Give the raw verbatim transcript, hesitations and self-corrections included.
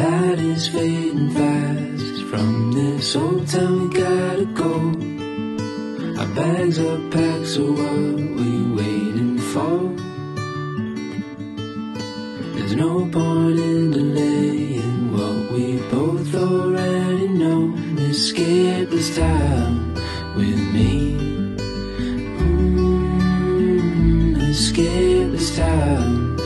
light is fading fast. From this old town we gotta go. Our bags are packed, so what we waiting for? There's no point in delaying what we both already know. Escape this time with me. Mm, escape this time.